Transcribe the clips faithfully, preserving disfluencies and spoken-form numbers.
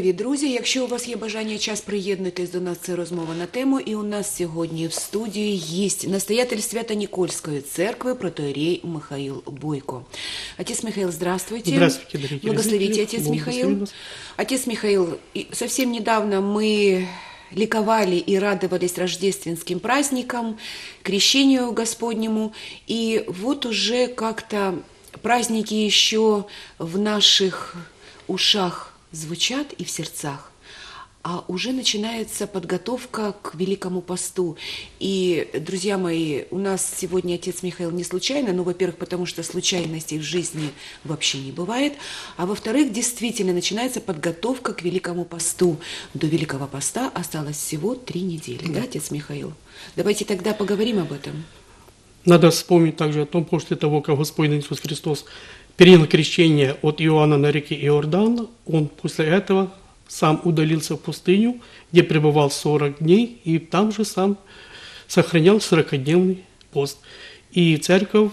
Привіт, друзі! Якщо у вас є бажання час приєднатись до нас, це розмова на тему. І у нас сьогодні в студії є настоятель Свято-Никольской церкви протоиерей Михаил Бойко. Отец Михаил, здравствуйте. Здравствуйте, дорогие Благословите, зрители. отец Бог Михаил. благословит вас. Отец Михаил, совсем недавно мы ликовали и радовались рождественским праздникам, крещению Господнему. И вот уже как-то праздники еще в наших ушах звучат и в сердцах, а уже начинается подготовка к Великому посту. И, друзья мои, у нас сегодня отец Михаил не случайно, ну, во-первых, потому что случайностей в жизни вообще не бывает, а во-вторых, действительно начинается подготовка к Великому посту. До Великого поста осталось всего три недели, да, отец Михаил? Давайте тогда поговорим об этом. Надо вспомнить также о том, после того, как Господь Иисус Христос принял крещение от Иоанна на реке Иордан, Он после этого сам удалился в пустыню, где пребывал сорок дней, и там же сам сохранял сорокадневный пост. И церковь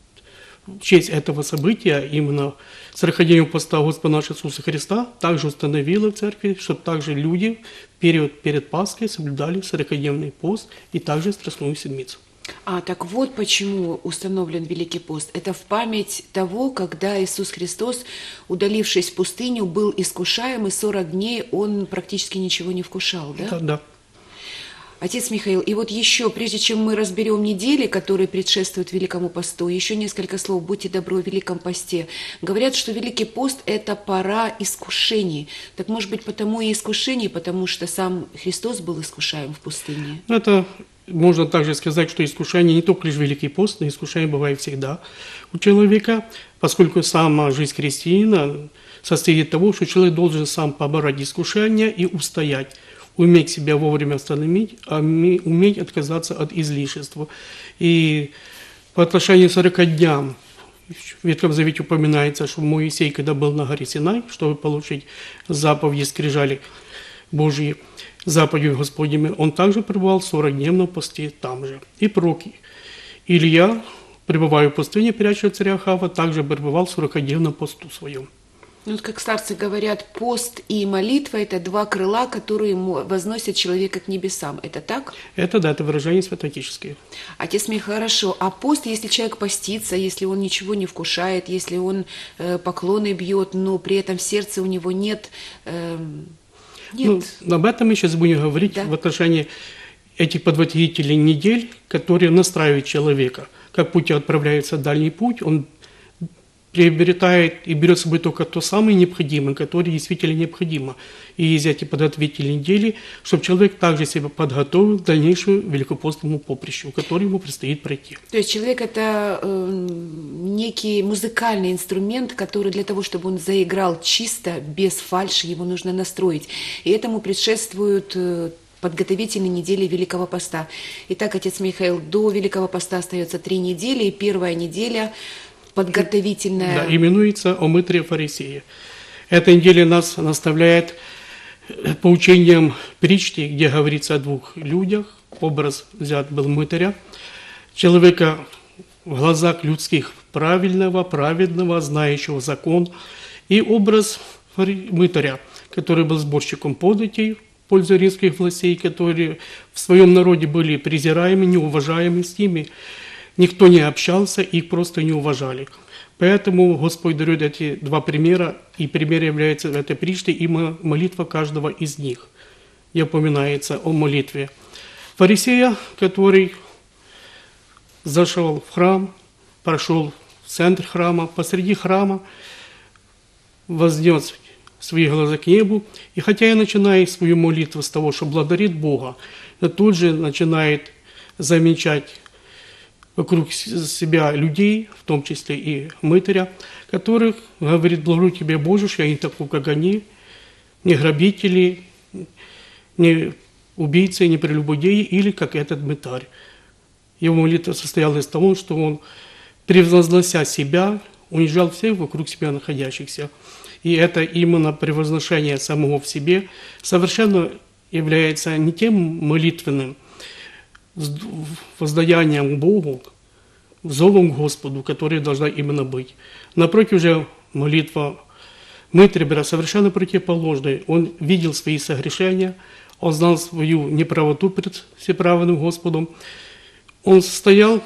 в честь этого события, именно сорокадневного поста Господа нашего Иисуса Христа, также установила в церкви, чтобы также люди в период перед Пасхой соблюдали сорокадневный пост и также Страстную седмицу. А, так вот почему установлен Великий пост. Это в память того, когда Иисус Христос, удалившись в пустыню, был искушаем, и сорок дней Он практически ничего не вкушал, да? Да, да. Отец Михаил, и вот еще, прежде чем мы разберем недели, которые предшествуют Великому посту, еще несколько слов, будьте добры, о Великом посте. Говорят, что Великий пост – это пора искушений. Так может быть, потому и искушений, потому что сам Христос был искушаем в пустыне? Это можно также сказать, что искушение не только лишь Великий пост, но искушение бывает всегда у человека, поскольку сама жизнь христианина состоит из того, что человек должен сам побороть искушение и устоять, уметь себя вовремя остановить, а уметь отказаться от излишества. И по отношению к сорока дням в Ветхом Завете упоминается, что Моисей, когда был на горе Синай, чтобы получить заповеди, скрижали Божьи, заповедью Господними, он также пребывал в сорокдневном посте там же. И пророк Илья, пребывая в пустыне, пряча царя Ахава, также пребывал в сорокадневном посту своем. Ну, вот как старцы говорят, пост и молитва – это два крыла, которые возносят человека к небесам. Это так? Это, да, это выражение святоотеческое. Отец Михаил, хорошо. А пост, если человек постится, если он ничего не вкушает, если он э, поклоны бьет, но при этом в сердце у него нет… Э, нет. Ну, об этом мы сейчас будем говорить, да, в отношении этих подводителей недель, которые настраивают человека. Как путь отправляется в дальний путь, он приобретает и берет с собой только то самое необходимое, которое действительно необходимо. И из этих подготовительной недели, чтобы человек также себя подготовил к дальнейшему великопостному поприщу, который ему предстоит пройти. То есть человек – это э, некий музыкальный инструмент, который для того, чтобы он заиграл чисто, без фальши, его нужно настроить. И этому предшествуют э, подготовительные недели Великого поста. Итак, отец Михаил, до Великого поста остается три недели, и первая неделя – подготовительная. Да, именуется «О мытаре фарисея». Эта неделя нас наставляет поучением притчи, где говорится о двух людях. Образ взят был мытаря, человека в глазах людских правильного, праведного, знающего закон, и образ мытаря, который был сборщиком податей в пользу римских властей, которые в своем народе были презираемы, неуважаемы, с ними никто не общался, их просто не уважали. Поэтому Господь дает эти два примера, и пример является в этой притче и молитва каждого из них. И упоминается о молитве фарисея, который зашел в храм, прошел в центр храма, посреди храма, вознес свои глаза к небу, и хотя и начинает свою молитву с того, что благодарит Бога, но тут же начинает замечать вокруг себя людей, в том числе и мытаря, которых говорит: благодарю Тебе, Боже, что я не такой, как они, не грабители, не убийцы, не прелюбодеи, или как этот мытарь. Его молитва состояла из того, что он, превознося себя, унижал всех вокруг себя находящихся. И это именно превозношение самого в себе совершенно является не тем молитвенным воздаянием к Богу, зовом к Господу, которая должна именно быть. Напротив же, молитва Мытарь был совершенно противоположный. Он видел свои согрешения, он знал свою неправоту перед всеправедным Господом. Он стоял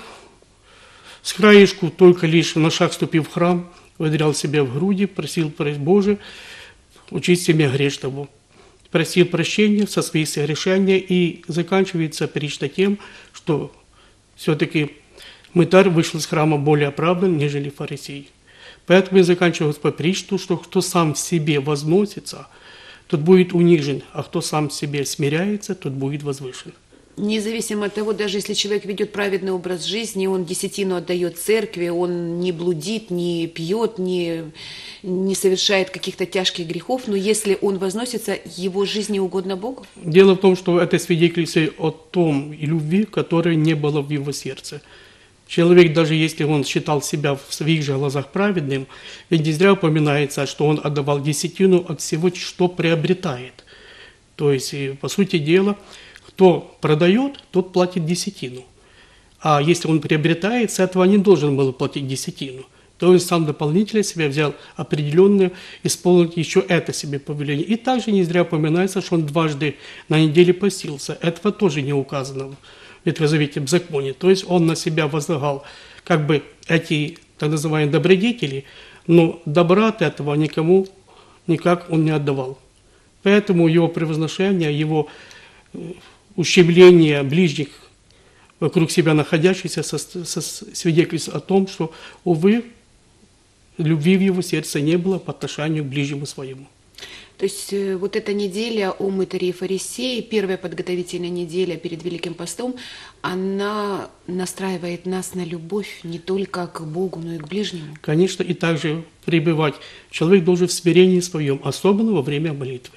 с краешку, только лишь на шаг ступив в храм, ударял себя в груди, просил, Боже, очисти меня грешного. Просил прощения со своих согрешений, и заканчивается притча тем, что все-таки мытарь вышел из храма более оправдан, нежели фарисей. Поэтому я заканчиваю Господь притчу, что кто сам в себе возносится, тот будет унижен, а кто сам в себе смиряется, тот будет возвышен. Независимо от того, даже если человек ведет праведный образ жизни, он десятину отдает церкви, он не блудит, не пьет, не, не совершает каких-то тяжких грехов, но если он возносится, его жизнь не угодна Богу? Дело в том, что это свидетельствует о том любви, которой не было в его сердце. Человек, даже если он считал себя в своих же глазах праведным, ведь не зря упоминается, что он отдавал десятину от всего, что приобретает. То есть, по сути дела, кто продает, тот платит десятину. А если он приобретает, с этого не должен был платить десятину. То он сам дополнительно себе взял определенное, исполнить еще это себе повеление. И также не зря упоминается, что он дважды на неделе постился. Этого тоже не указано в Ветхозаветном законе. То есть он на себя возлагал как бы эти так называемые добродетели, но добра от этого никому никак он не отдавал. Поэтому его превозношение, его ущемление ближних вокруг себя находящихся свидетельствует о том, что, увы, любви в его сердце не было по отношению к ближнему своему. То есть вот эта неделя о мытаре и фарисее, первая подготовительная неделя перед Великим постом, она настраивает нас на любовь не только к Богу, но и к ближнему. Конечно, и также пребывать. Человек должен в смирении своем, особенно во время молитвы.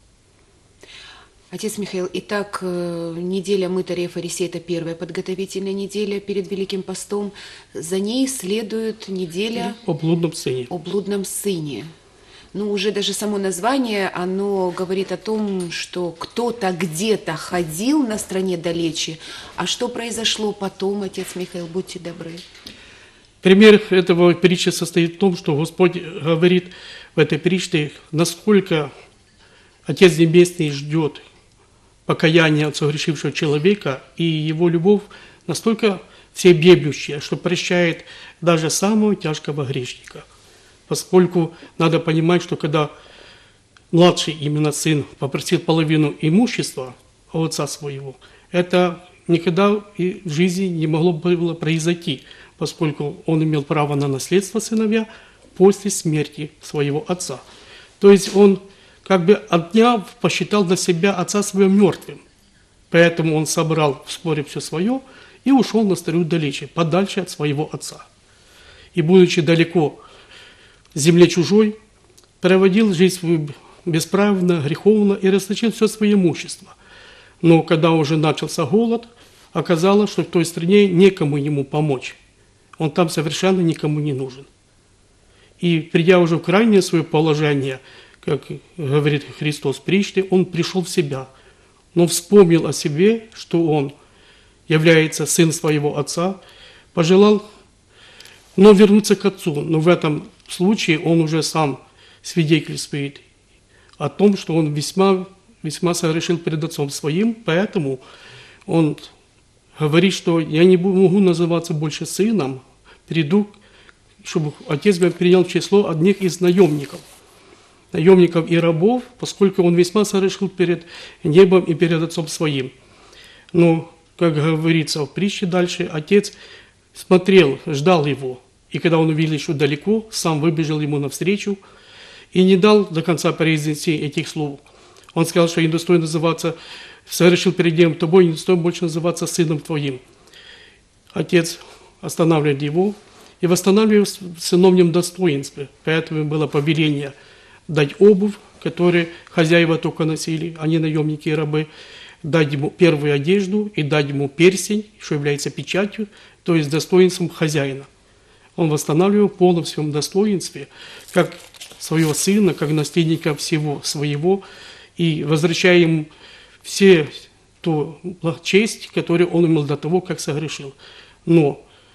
Отец Михаил, итак, неделя мытаря и фарисея – это первая подготовительная неделя перед Великим постом. За ней следует неделя о блудном сыне. О блудном сыне. Ну, уже даже само название, оно говорит о том, что кто-то где-то ходил на стране далече, а что произошло потом, отец Михаил, будьте добры. Пример этого притчи состоит в том, что Господь говорит в этой притче, насколько Отец Небесный ждет покаяния от согрешившего человека, и его любовь настолько всеобъемлющая, что прощает даже самого тяжкого грешника. Поскольку надо понимать, что когда младший именно сын попросил половину имущества у отца своего, это никогда и в жизни не могло было произойти, поскольку он имел право на наследство сыновья после смерти своего отца. То есть он как бы отняв, посчитал для себя отца своего мертвым. Поэтому он собрал в споре все свое и ушел на старую далече, подальше от своего отца. И, будучи далеко в земле чужой, проводил жизнь свою бесправно, греховно и расточил все свое имущество. Но когда уже начался голод, оказалось, что в той стране некому ему помочь. Он там совершенно никому не нужен. И придя уже в крайнее свое положение, как говорит Христос в притче, он пришел в себя, но вспомнил о себе, что он является сын своего отца, пожелал, но вернуться к отцу. Но в этом случае он уже сам свидетельствует о том, что он весьма, весьма согрешил перед отцом своим, поэтому он говорит, что я не могу называться больше сыном, приду, чтобы отец меня принял в число одних из наемников. наемников и рабов, поскольку он весьма согрешил перед небом и перед отцом своим. Но, как говорится в притче дальше, отец смотрел, ждал его, и когда он увидел еще далеко, сам выбежал ему навстречу и не дал до конца произнести этих слов. Он сказал, что я не достоин называться, согрешил перед небом тобой, не достоин больше называться сыном твоим. Отец останавливает его и восстанавливает в сыновнем достоинстве, поэтому было повеление дать обувь, которую хозяева только носили, а не наемники и рабы, дать ему первую одежду и дать ему перстень, что является печатью, то есть достоинством хозяина. Он восстанавливал в полном своем достоинстве, как своего сына, как наследника всего своего, и возвращая ему все ту честь, которую он имел до того, как согрешил. Но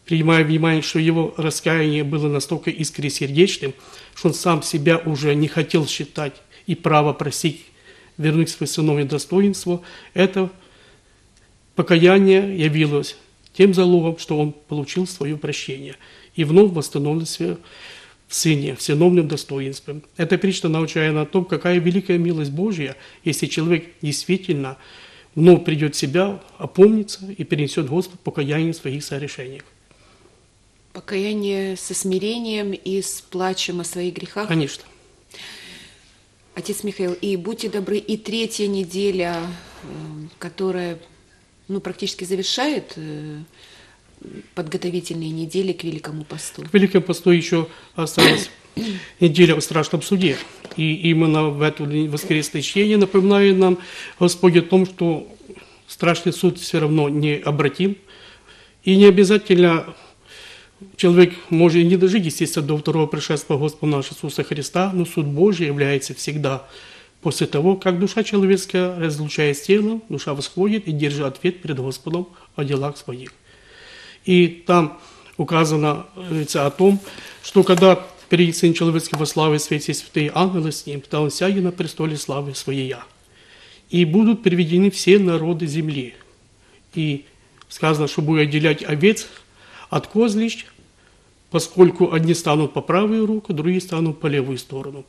принимая внимание, что его раскаяние было настолько искренне сердечным, что он сам себя уже не хотел считать и право просить вернуть свое сыновье достоинство, это покаяние явилось тем залогом, что он получил свое прощение и вновь восстановился в Сыне, в сыновнем достоинстве. Эта притча научает о том, какая великая милость Божья, если человек действительно вновь придет в себя, опомнится и перенесет Господу покаяние в своих согрешениях. Покаяние со смирением и с плачем о своих грехах? Конечно. Отец Михаил, и будьте добры, и третья неделя, которая ну, практически завершает подготовительные недели к Великому посту. К Великому посту еще осталась неделя о страшном суде. И именно в это воскресное чтение напоминает нам Господь о том, что страшный суд все равно необратим. И не обязательно человек может не дожить, естественно, до второго пришествия Господа нашего Иисуса Христа, но суд Божий является всегда после того, как душа человеческая разлучает с телом, душа восходит и держит ответ перед Господом о делах своих. И там указано о том, что когда перед Сын Человеческий во славе свете святые ангелы с ним, тогда он сядет на престоле славы своей. И будут приведены все народы земли. И сказано, что будет отделять овец от козлищ, поскольку одни станут по правую руку, другие станут по левую сторону.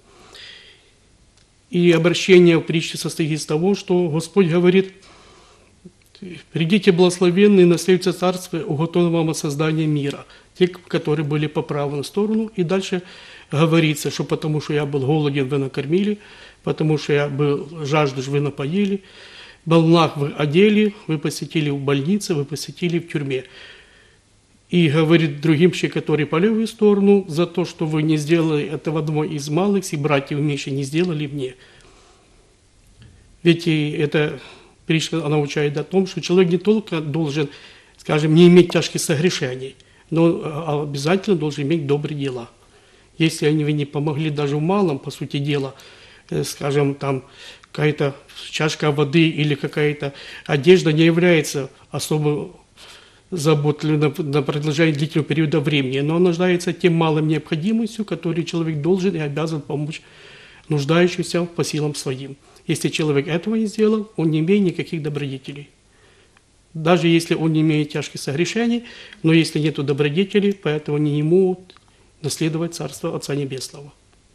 И обращение в притче состоит из того, что Господь говорит: «Придите благословенные, наследуйте царство, уготовано вам от создания мира». Те, которые были по правую сторону. И дальше говорится, что потому что я был голоден, вы накормили, потому что я был жаждущ, вы напоили, был наг, вы одели, вы посетили в больнице, вы посетили в тюрьме. И говорит другим, которые по левую сторону, за то, что вы не сделали этого одного из малых, и братьев меньше не сделали мне. Ведь это притча научает о том, что человек не только должен, скажем, не иметь тяжких согрешений, но обязательно должен иметь добрые дела. Если они вы не помогли даже в малом, по сути дела, скажем, там какая-то чашка воды или какая-то одежда не является особо заботой на, на продолжение длительного периода времени, но она нуждается тем малым необходимостью, который человек должен и обязан помочь нуждающимся по силам своим. Если человек этого не сделал, он не имеет никаких добродетелей. Даже если он не имеет тяжких согрешений, но если нет добродетелей, поэтому они не могут наследовать Царство Отца Небесного.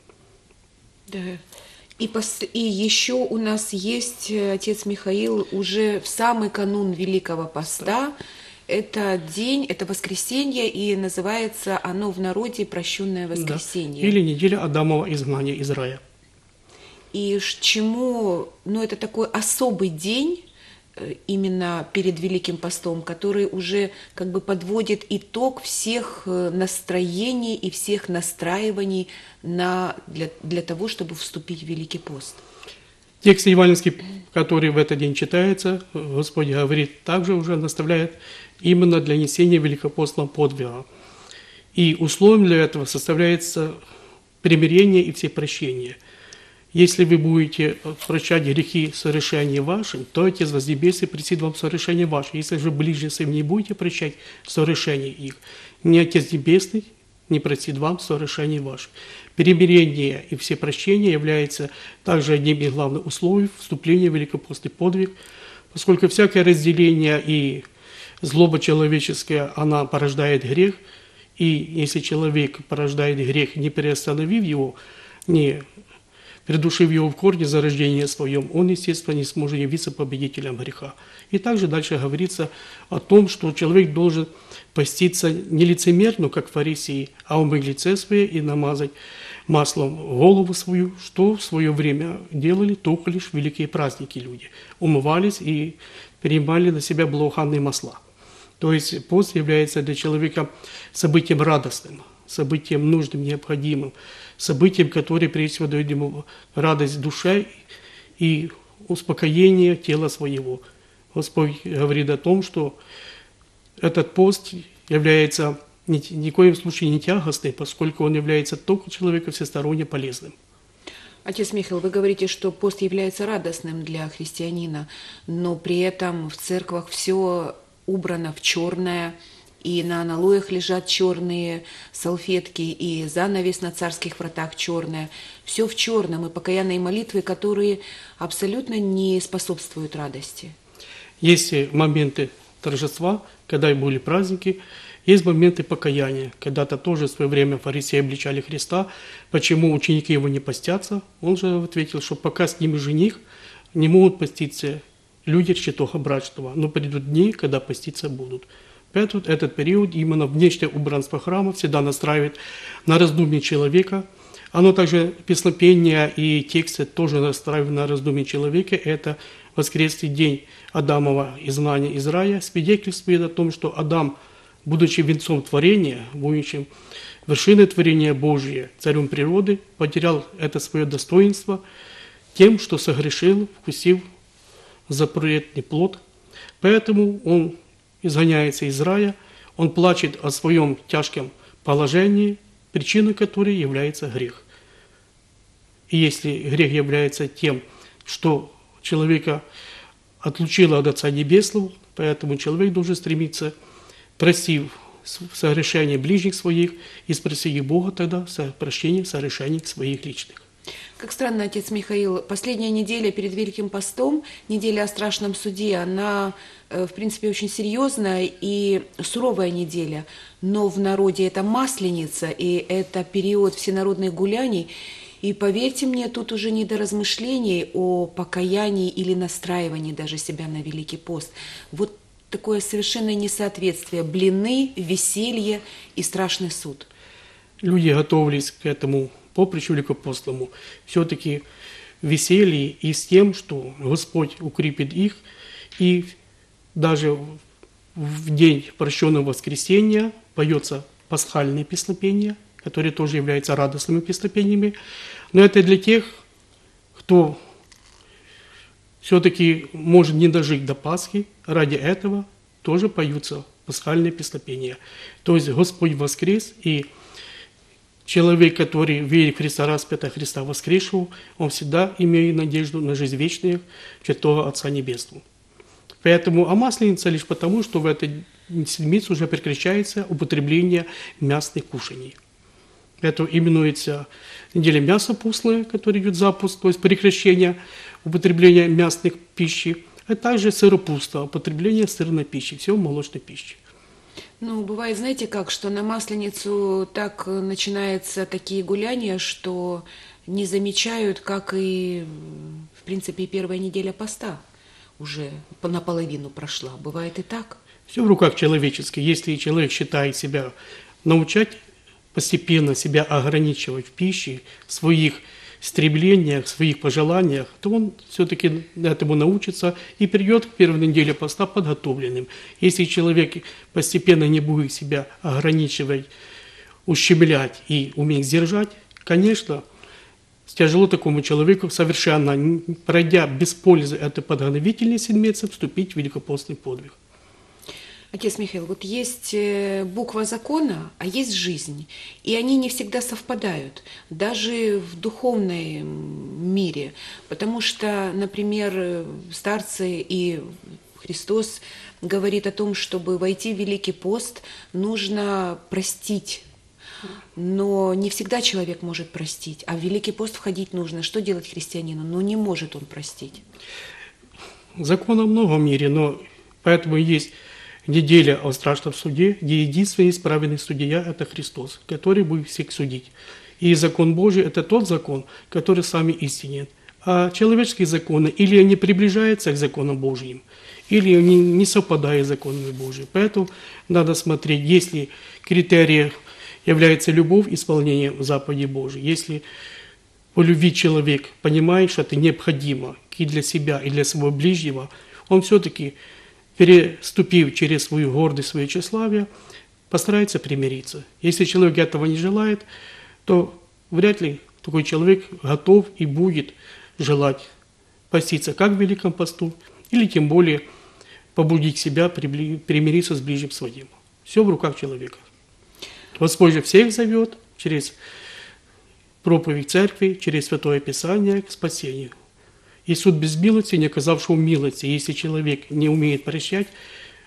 Да. И, пос... и еще у нас есть, отец Михаил, уже в самый канун Великого Поста, это день, это воскресенье, и называется оно в народе «Прощенное воскресенье». Да. Или неделя Адамова изгнания из рая. И чему, ну это такой особый день, именно перед Великим постом, который уже как бы подводит итог всех настроений и всех настраиваний на, для, для того, чтобы вступить в Великий пост. Текст евангельский, который в этот день читается, Господь говорит, также уже наставляет именно для несения великопостного подвига. И условием для этого составляется примирение и всепрощение. Если вы будете прощать грехи совершения вашим, то Отец Вознебесный пресит вам совершение ваше. Если же ближним своим не будете прощать совершение их, ни Отец Небесный не простит вам совершение ваше. Примирение и всепрощение является также одним из главных условий вступления в великопостный подвиг, поскольку всякое разделение и злоба человеческая, она порождает грех, и если человек порождает грех, не переостановив его, не придушив его в корне зарождения своем, он, естественно, не сможет явиться победителем греха. И также дальше говорится о том, что человек должен поститься не лицемерно, как фарисеи, а умыть лице свое и намазать маслом голову свою, что в свое время делали только лишь великие праздники люди. Умывались и принимали на себя благоуханные масла. То есть пост является для человека событием радостным, событием нужным, необходимым, событием, которое прежде всего дает ему радость душе и успокоение тела своего. Господь говорит о том, что этот пост является ни, ни в коем случае не тягостным, поскольку он является только человеку всесторонне полезным. Отец Михаил, вы говорите, что пост является радостным для христианина, но при этом в церквах все убрано в черное, и на аналоях лежат черные салфетки, и занавес на царских вратах черное. Все в черном, и покаянные молитвы, которые абсолютно не способствуют радости. Есть моменты торжества, когда были праздники, есть моменты покаяния. Когда-то тоже в свое время фарисеи обличали Христа, почему ученики его не постятся. Он же ответил, что пока с ними жених, не могут поститься люди счетоха брачного, но придут дни, когда поститься будут. Поэтому этот период, именно внешнее убранство храма, всегда настраивает на раздумье человека. Оно также, песнопение и тексты тоже настраивают на раздумье человека. Это воскресный день Адамова изгнания из рая свидетельствует о том, что Адам, будучи венцом творения, будучи вершиной творения Божия, царем природы, потерял это свое достоинство тем, что согрешил, вкусив запретный плод. Поэтому он изгоняется из рая, он плачет о своем тяжком положении, причиной которой является грех. И если грех является тем, что человека отлучило от Отца Небесного, поэтому человек должен стремиться, простив согрешения ближних своих, и спросить Бога тогда прощения согрешений своих личных. Как странно, отец Михаил, последняя неделя перед Великим постом, неделя о страшном суде, она, в принципе, очень серьезная и суровая неделя, но в народе это Масленица, и это период всенародных гуляний, и поверьте мне, тут уже не до размышлений о покаянии или настраивании даже себя на Великий пост. Вот такое совершенное несоответствие: блины, веселье и страшный суд. Люди готовились к этому поприщу великопостному, все-таки веселье и с тем, что Господь укрепит их, и даже в день прощенного воскресения поется пасхальное песнопение, которые тоже являются радостными песнопениями, но это для тех, кто все-таки может не дожить до Пасхи, ради этого тоже поются пасхальные песнопения. То есть Господь воскрес, и человек, который верит в Христа распятого, Христа воскресшего, он всегда имеет надежду на жизнь вечную Святого Отца Небесного. Поэтому, а Масленица лишь потому, что в этой седмице уже прекращается употребление мясных кушаний. Это именуется неделя мяса пуслая, который идет запуск, то есть прекращение употребления мясных пищи, а также сыропусто, употребление сырной пищи, всего молочной пищи. Ну, бывает, знаете как, что на Масленицу так начинаются такие гуляния, что не замечают, как и, в принципе, и первая неделя поста уже наполовину прошла. Бывает и так. Все в руках человеческих. Если человек считает себя научать постепенно себя ограничивать в пище, в своих стремлениях, в своих пожеланиях, то он все-таки этому научится и придет к первой неделе поста подготовленным. Если человек постепенно не будет себя ограничивать, ущемлять и уметь сдержать, конечно, тяжело такому человеку, совершенно пройдя без пользы этой подготовительной седмицы, вступить в великопостный подвиг. Отец Михаил, вот есть буква закона, а есть жизнь, и они не всегда совпадают, даже в духовном мире, потому что, например, старцы и Христос говорит о том, чтобы войти в Великий пост, нужно простить, но не всегда человек может простить, а в Великий пост входить нужно. Что делать христианину? Ну, не может он простить. Закона много в мире, но поэтому есть неделя о страшном суде, где единственный исправленный судья – это Христос, который будет всех судить. И закон Божий – это тот закон, который сами истинен. А человеческие законы или они приближаются к законам Божьим, или они не совпадают с законами Божьими. Поэтому надо смотреть, если критерием является любовь, исполнение заповедей Божьей. Если по любви человек понимает, что это необходимо и для себя, и для своего ближнего, он все-таки, переступив через свою гордость, свое тщеславие, постарается примириться. Если человек этого не желает, то вряд ли такой человек готов и будет желать поститься как в Великом посту, или тем более побудить себя примириться с ближним своим. Все в руках человека. Господь же всех зовет через проповедь церкви, через Святое Писание к спасению. И суд без милости, не оказавшего милости. Если человек не умеет прощать,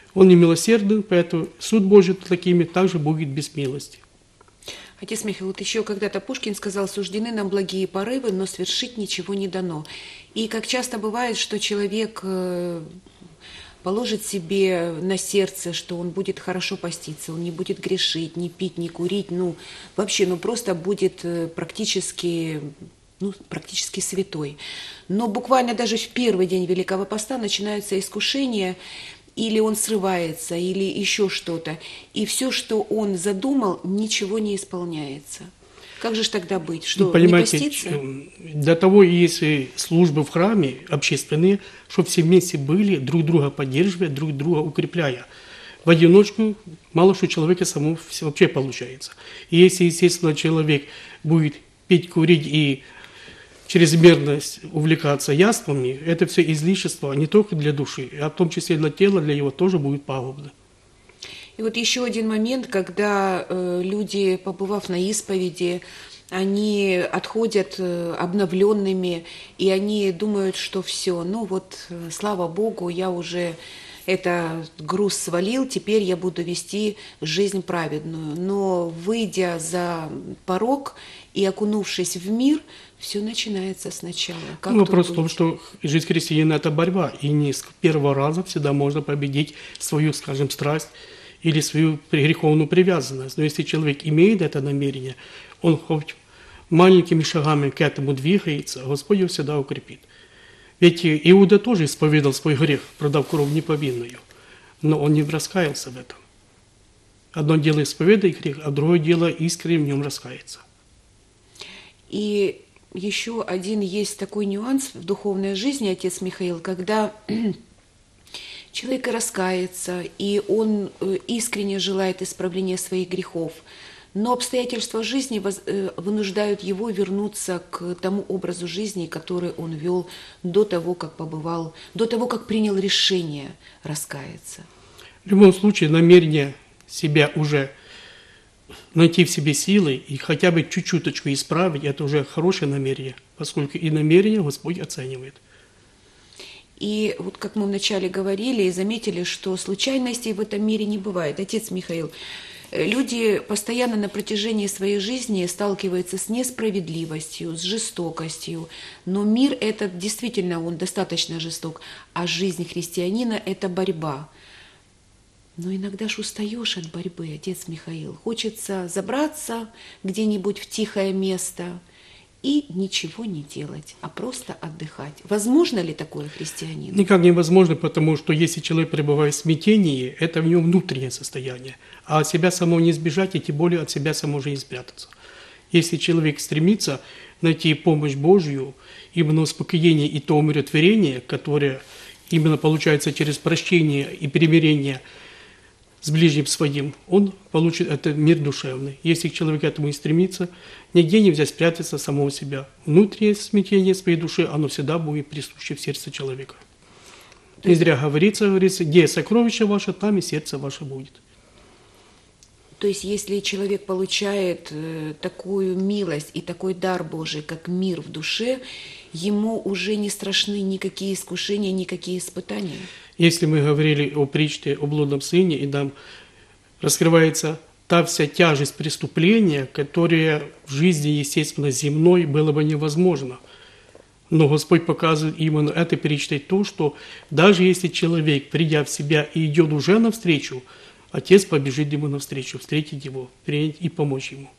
Он не милосерден, поэтому суд Божий над такими также будет без милости. Отец Михаил, вот еще когда-то Пушкин сказал: «Суждены нам благие порывы, но свершить ничего не дано». И как часто бывает, что человек положит себе на сердце, что он будет хорошо поститься, он не будет грешить, не пить, не курить, ну, вообще, ну, просто будет практически, ну, практически святой. Но буквально даже в первый день Великого Поста начинаются искушения, или он срывается, или еще что-то. И все, что он задумал, ничего не исполняется. Как же ж тогда быть? Что, ну, понимаете, не поститься? Для того и есть службы в храме общественные, чтобы все вместе были, друг друга поддерживая, друг друга укрепляя. В одиночку мало что человека само вообще получается. И если, естественно, человек будет пить, курить и чрезмерно увлекаться яствами, это все излишество не только для души, а в том числе для тела, для его тоже будет пагубно. И вот еще один момент, когда э, люди, побывав на исповеди, они отходят э, обновленными, и они думают, что все, ну вот, э, слава Богу, я уже этот груз свалил, теперь я буду вести жизнь праведную. Но выйдя за порог и окунувшись в мир, все начинается сначала. Как ну, вопрос в том, быть? что жизнь христианина – это борьба, и не с первого раза всегда можно победить свою, скажем, страсть или свою греховную привязанность. Но если человек имеет это намерение, он хоть маленькими шагами к этому двигается, Господь его всегда укрепит. Ведь Иуда тоже исповедал свой грех, продав кровь неповинную, но он не раскаялся в этом. Одно дело исповедать грех, а другое дело искренне в нем раскаяться. И еще один есть такой нюанс в духовной жизни, отец Михаил, когда человек раскается, и он искренне желает исправления своих грехов, но обстоятельства жизни вынуждают его вернуться к тому образу жизни, который он вел до того, как побывал, до того, как принял решение раскаяться. В любом случае, намерение себя уже найти в себе силы и хотя бы чуть-чуточку исправить, это уже хорошее намерение, поскольку и намерение Господь оценивает. И вот как мы вначале говорили и заметили, что случайностей в этом мире не бывает. Отец Михаил, люди постоянно на протяжении своей жизни сталкиваются с несправедливостью, с жестокостью, но мир этот действительно, он достаточно жесток, а жизнь христианина – это борьба. Но иногда ж устаешь от борьбы, отец Михаил. Хочется забраться где-нибудь в тихое место и ничего не делать, а просто отдыхать. Возможно ли такое христианину? Никак невозможно, потому что если человек пребывает в смятении, это в нем внутреннее состояние. А от себя самого не избежать, и тем более от себя самого же не спрятаться. Если человек стремится найти помощь Божью, именно успокоение и то умиротворение, которое именно получается через прощение и примирение с ближним своим, он получит этот мир душевный. Если человек к этому и стремится, нигде нельзя спрятаться самого себя. Внутреннее смятение своей души, оно всегда будет присуще в сердце человека. Не зря говорится, говорится, где сокровище ваше, там и сердце ваше будет. То есть, если человек получает э, такую милость и такой дар Божий, как мир в душе, ему уже не страшны никакие искушения, никакие испытания? Если мы говорили о притче о блудном сыне, и нам раскрывается та вся тяжесть преступления, которая в жизни, естественно, земной было бы невозможно. Но Господь показывает именно этой притчей то, что даже если человек, придя в себя и идет уже навстречу, Отец побежит ему навстречу, встретить его, принять и помочь ему.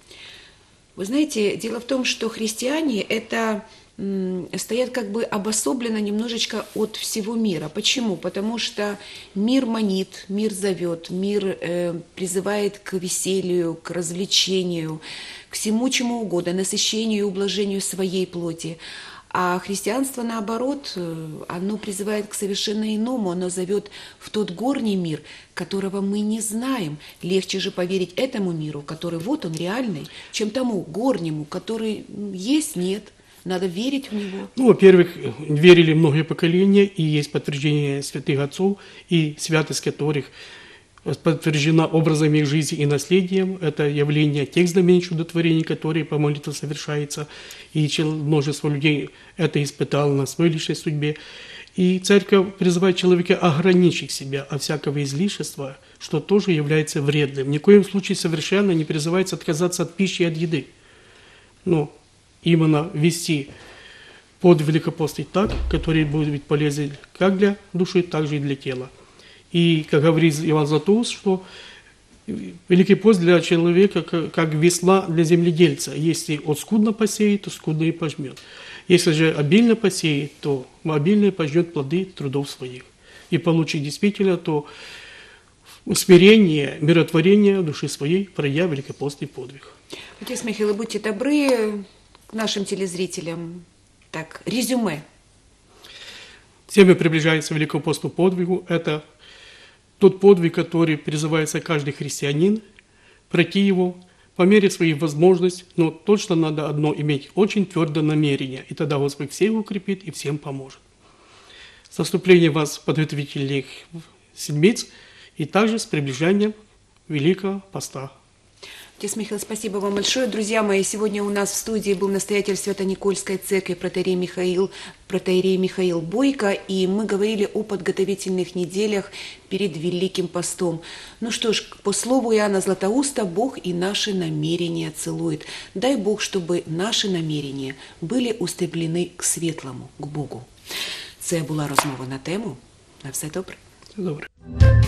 Вы знаете, дело в том, что христиане это м, стоят как бы обособленно немножечко от всего мира. Почему? Потому что мир манит, мир зовет, мир э, призывает к веселью, к развлечению, к всему чему угодно, насыщению и ублажению своей плоти. А христианство, наоборот, оно призывает к совершенно иному, оно зовет в тот горний мир, которого мы не знаем. Легче же поверить этому миру, который вот он реальный, чем тому горнему, который есть, нет. Надо верить в него. Ну, во-первых, верили многие поколения, и есть подтверждение святых отцов, и святость которых подтверждена образами их жизни и наследием. Это явление тех знамений чудотворений, которые по молитве совершается. И множество людей это испытало на своей личной судьбе. И церковь призывает человека ограничить себя от всякого излишества, что тоже является вредным. Ни в коем случае совершенно не призывается отказаться от пищи и от еды. Но именно вести под Великопостный так, который будет быть полезен как для души, так же и для тела. И, как говорит Иоанн Златоуст, что Великий пост для человека как весла для земледельца. Если он скудно посеет, то скудно и пожмет. Если же обильно посеет, то обильно пожнет плоды трудов своих. И получит действительно то смирение, миротворение души своей, пройдя великопостный подвиг. Отец Михаил, будьте добры к нашим телезрителям. Так, резюме. Время приближается к великопостному подвигу. Это тот подвиг, который призывается каждый христианин, пройти его по мере своих возможностей, но точно надо одно иметь, очень твердое намерение, и тогда Господь всех укрепит и всем поможет. С наступлением вас подготовительных седмиц и также с приближением Великого Поста. Отец Михаил, спасибо вам большое. Друзья мои, сегодня у нас в студии был настоятель Свято-Никольской церкви протоиерей Михаил, протоиерей Михаил Бойко, и мы говорили о подготовительных неделях перед Великим Постом. Ну что ж, по слову Иоанна Златоуста, Бог и наши намерения целует. Дай Бог, чтобы наши намерения были устремлены к світлому, к Богу. Це була розмова на тему. На все добре. Все добре.